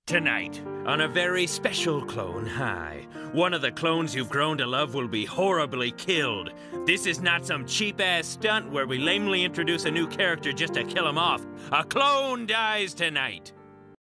Tonight, on a very special clone high, one of the clones you've grown to love will be horribly killed. This is not some cheap-ass stunt where we lamely introduce a new character just to kill him off. A clone dies tonight.